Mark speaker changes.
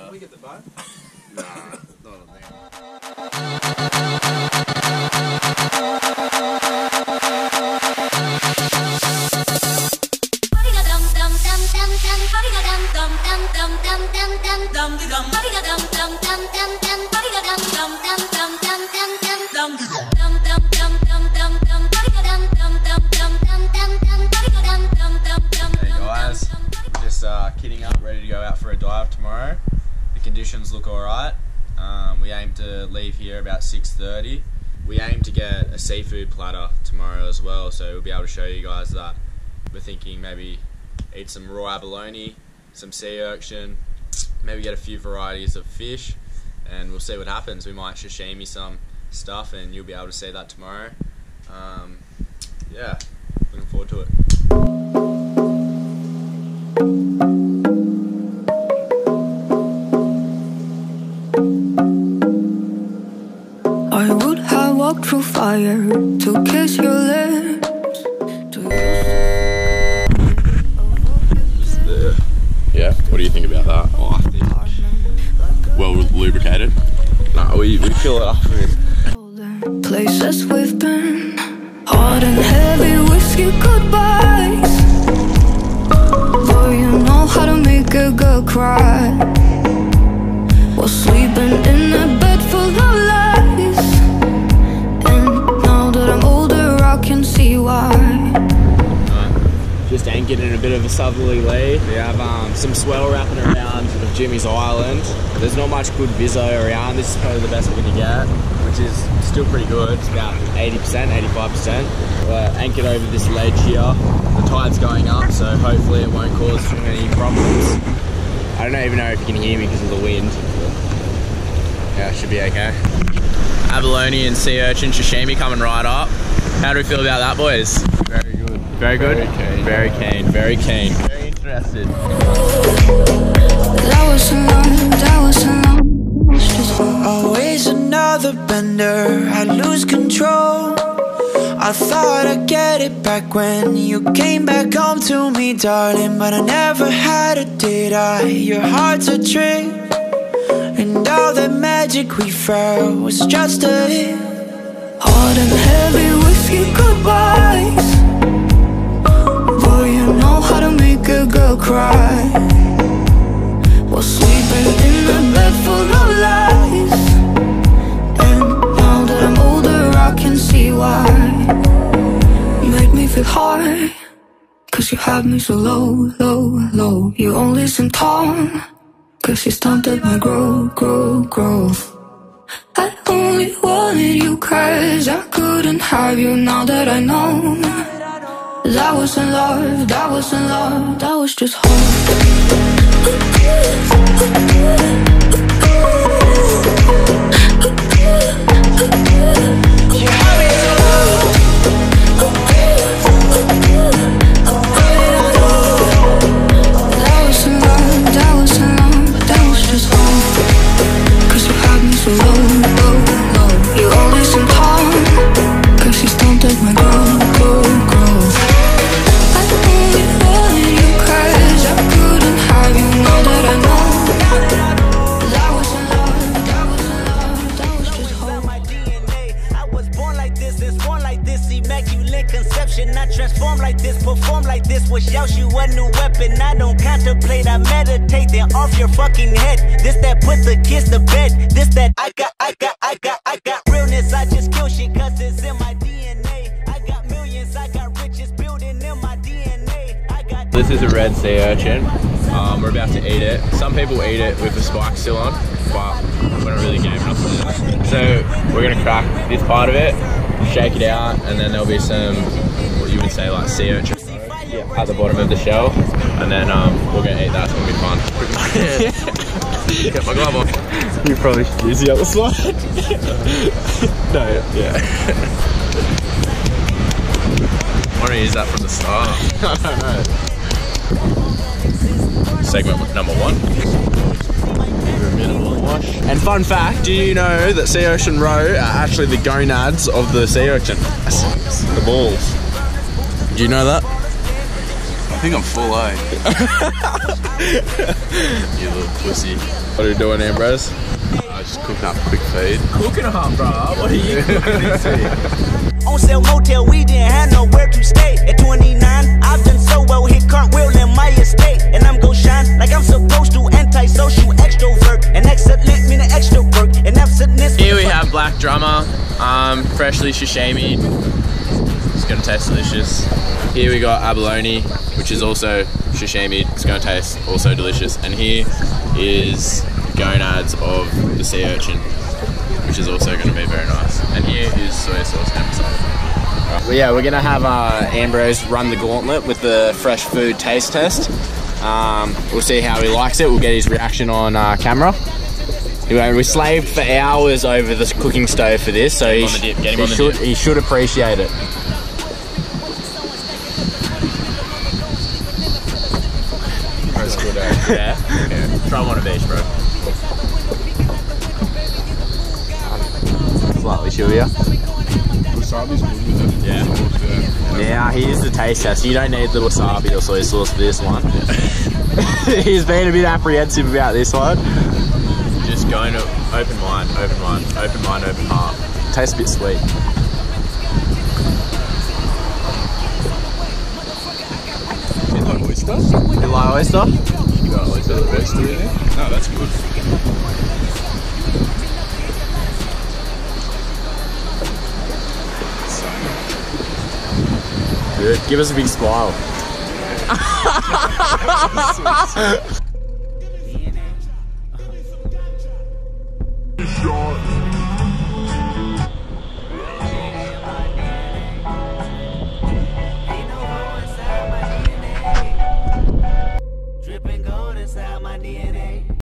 Speaker 1: Can we get the boat?
Speaker 2: Nah, not on there.
Speaker 1: Hey guys, just kitting up, ready to go out for a dive tomorrow. The conditions look alright. We aim to leave here about 6:30. We aim to get a seafood platter tomorrow as well, so we'll be able to show you guys that. We're thinking maybe eat some raw abalone, some sea urchin, maybe get a few varieties of fish, and we'll see what happens. We might sashimi some stuff and you'll be able to see that tomorrow. Yeah, looking forward to it.
Speaker 3: I would have walked through fire to kiss your lips.
Speaker 2: Yeah, what do you think about that?
Speaker 1: Oh, I think
Speaker 2: Well lubricated?
Speaker 1: nah, we fill it up with
Speaker 3: Places we've been, hot and heavy whiskey goodbyes. Boy, you know how to make a girl cry. While sleeping in a bed full of lies. And now that I'm older, I can see why.
Speaker 1: just anchored in a bit of a southerly lee. We have some swell wrapping around Jimmy's Island. There's not much good viso around. This is probably the best we're going to get, which is still pretty good. It's about 80%, 85%. We're anchored over this ledge here. The tide's going up, so hopefully it won't cause too many problems. I don't even know if you can hear me because of the wind. Yeah, it should be okay. Abalone and sea urchin sashimi coming right up. How do we feel about that, boys?
Speaker 2: Very good.
Speaker 1: Very good?
Speaker 2: Very keen.
Speaker 1: Very keen, very keen. Very interested.
Speaker 3: That was a long,
Speaker 4: Always another bender, I lose control. I thought I'd get it back when you came back home to me, darling, but I never had it, did I? Your heart's a trick, and all that magic we felt was just a hit.
Speaker 3: hot and heavy whiskey goodbyes. Boy, you know how to make a girl cry. While sleeping in a bed full of lies. And now that I'm older, I can see why. You made me feel high, cause you had me so low, low, low. You only seem tall, cause you stunted my growth. I only wanted you cause I couldn't have you. Now that I know that wasn't love, that wasn't love, that was just hope.
Speaker 4: You had me so low.
Speaker 3: That wasn't love, that wasn't love, that was just hope. Cause you had me so low, low, low. You only seem tall, cause you stunted my growth. I only wanted you cause I couldn't have you. Now that I know that wasn't love, that wasn't love, that was just hope.
Speaker 5: My DNA, I was born like this, born like this, immaculate conception. I transform like this, perform like this, was Yaoshi a new weapon. I don't contemplate, I meditate, then off your fucking head. This that put the kids to bed. This that I got realness. I just kill shit cause it's in my DNA. I got millions, I got riches building in my DNA.
Speaker 1: This is a red sea urchin. We're about to eat it. Some people eat it with the spike still on, but we're not really game enough for that. So we're gonna crack this part of it, shake it out, and then there'll be some, what you would say, like sea urchin at the bottom of the shell, and then we're gonna eat that. It's gonna be fun. Get my glove on. You probably should use the other slide. No, yeah. I want to use that from the start. I don't know. Segment number 1. And fun fact, do you know that sea urchin roe are actually the gonads of the sea urchin? The balls. Do you know that?
Speaker 2: I think I'm full, eh? You little pussy.
Speaker 1: What are you doing, Ambrose?
Speaker 2: I just cooking up quick feed.
Speaker 1: Cooking up, bro. What are you cooking into?
Speaker 5: On sale motel, we didn't have nowhere to stay. At 29, I've done so well, hit cartwheel in my estate. And I'm gon' shine like I'm supposed to, antisocial extrovert. And excellent mean extra work, and absentness.
Speaker 6: Here we have black drummer, freshly sashimi. It's gonna taste delicious. Here we got abalone, which is also sashimi. It's gonna taste also delicious. And here is gonads of the sea urchin, which is also going to be very nice. And here is soy sauce and episode.
Speaker 1: Well, yeah, we're gonna have Ambrose run the gauntlet with the fresh food taste test. We'll see how he likes it. We'll get his reaction on camera. Anyway, we slaved for hours over the cooking stove for this, so he should appreciate it.
Speaker 6: That's good, eh? Yeah? Try one of each, bro.
Speaker 1: Slightly chewier.
Speaker 2: Wasabi's good.
Speaker 1: Yeah. Now here's the taste test. You don't need the wasabi or soy sauce for this one. He's been a bit apprehensive about this one.
Speaker 6: Just going to open mind, open mind, open mind, open heart.
Speaker 1: Tastes a bit sweet.
Speaker 2: You like oysters?
Speaker 1: You like oyster?
Speaker 2: You got oyster the best, do you? No, that's good.
Speaker 1: Good. Give us a big smile.